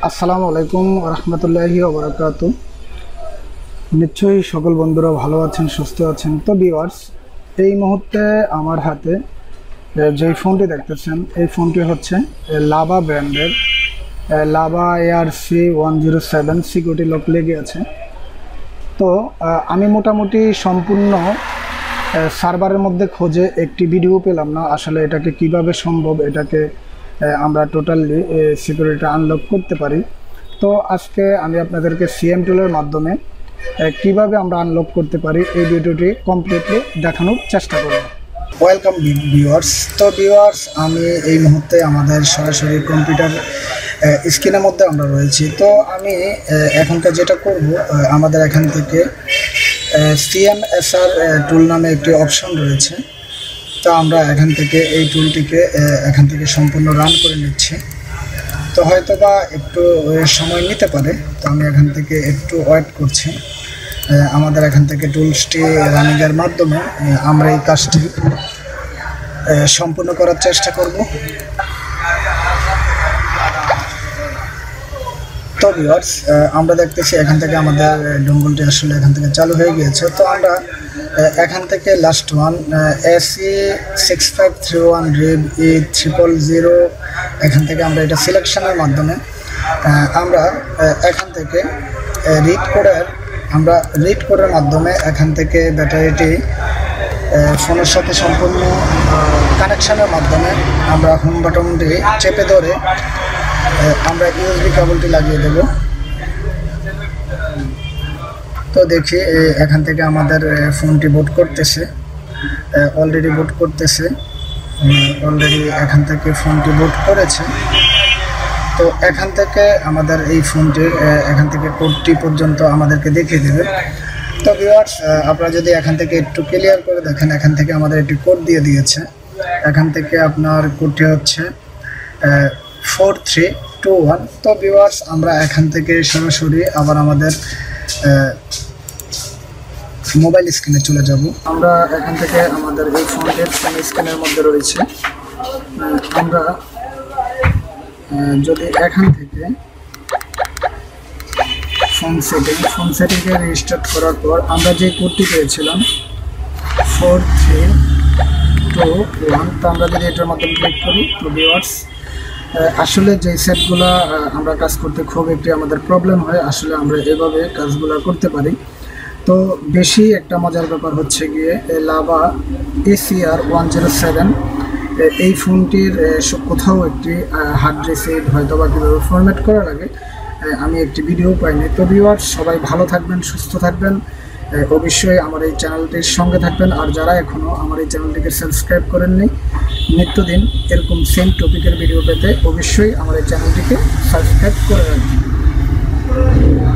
আসসালামু আলাইকুম রহমতুল্লাহি ওয়া বারাকাতুহু। নিশ্চয়ই সকল বন্ধুরা ভালো আছেন, সুস্থ আছেন। তো ভিউয়ার্স, এই মুহূর্তে আমার হাতে যেই ফোনটি দেখতেছেন, এই ফোনটি হচ্ছে লাভা ব্র্যান্ডের লাভা ARC107 সিকিউরিটি লক লেগে আছে। তো আমি মোটামুটি সম্পূর্ণ সার্ভারের মধ্যে খোঁজে একটি ভিডিও পেলাম না, আসলে এটাকে কিভাবে সম্ভব, এটাকে আমরা টোটালি সিকিউরিটি আনলক করতে পারি। তো আজকে আমি আপনাদেরকে সিএম টুলের মাধ্যমে কিভাবে আমরা আনলক করতে পারি এই ভিডিওটি কমপ্লিটলি দেখানোর চেষ্টা করব। Welcome viewers. তো ভিউয়ার্স, আমি এই মুহূর্তে আমাদের সরাসরি কম্পিউটার স্ক্রিনের মধ্যে আমরা রয়েছি। তো আমি এখনকার যেটা করব, আমাদের এখান থেকে CMSR টুল নামে একটি অপশন রয়েছে। তো আমরা এখান থেকে এই টুলটিকে এখান থেকে সম্পূর্ণ রান করে নিচ্ছি। তো হয়তো বা একটু সময় নিতে পারে, তো আমি এখান থেকে একটু ওয়েট করছি। আমাদের এখান থেকে টুলসটি রানিংয়ের মাধ্যমে আমরা এই কাজটি সম্পূর্ণ করার চেষ্টা করব। তো ভিউয়ার্স, আমরা দেখতেছি এখান থেকে আমাদের ডঙ্গলটি আসলে এখান থেকে চালু হয়ে গিয়েছে। তো আমরা এখান থেকে last one SE6531 RIB E000 এখান থেকে আমরা এটা সিলেকশনের মাধ্যমে আমরা এখান থেকে রিড কোডের মাধ্যমে এখান থেকে ব্যাটারিটি ফোনের সাথে সম্পূর্ণ কানেকশনের মাধ্যমে আমরা হোম বাটনটি চেপে ধরে আমরা USB কেবলটি লাগিয়ে দেব। তো দেখি এখান থেকে আমাদের ফোনটি বুট করতেছে, অলরেডি বুট করতেছে, অলরেডি এখান থেকে ফোনটি বুট করেছে। তো এখান থেকে আমাদের এই ফোনটির এখান থেকে কোডটি পর্যন্ত আমাদেরকে দেখিয়ে দেবে। তো ভিউয়ার্স, আপনারা যদি এখান থেকে একটু ক্লিয়ার করে দেখেন, এখান থেকে আমাদের একটি কোড দিয়ে দিয়েছে। এখান থেকে আপনার কোডটি হচ্ছে 4321। তো ভিউয়ার্স, আমরা এখান থেকে সরাসরি আবার আমাদের মোবাইল স্ক্রিনে চলে যাব। আমরা এখান থেকে আমাদের এই ফোনটির স্ক্রিনের মধ্যে রয়েছে। আমরা যদি এখান থেকে ফোন সেটিংয়ে রেজিস্টার্ট করার পর আমরা যে কোডটি পেয়েছিলাম 4321, তো আমরা যদি এটার মাধ্যমে ক্লিক করি, তো ভিউয়ার্স আসলে যে সেটগুলো আমরা কাজ করতে খুব একটি আমাদের প্রবলেম হয়, আসলে আমরা এভাবে কাজগুলো করতে পারি। তো বেশি একটা মজার ব্যাপার হচ্ছে গিয়ে লাভা ACR107 এই ফোনটির কোথাও একটি হার্ড রিসিভ হয়তো বা কীভাবে ফরম্যাট করা লাগে আমি একটি ভিডিও পাইনি। তো ভিউয়ার্স, সবাই ভালো থাকবেন, সুস্থ থাকবেন, অবশ্যই আমার এই চ্যানেলটির সঙ্গে থাকবেন। আর যারা এখনও আমার এই চ্যানেলটিকে সাবস্ক্রাইব করেননি, নিত্যদিন এরকম সেম টপিকের ভিডিও পেতে অবশ্যই আমার এই চ্যানেলটিকে সাবস্ক্রাইব করে রাখবেন।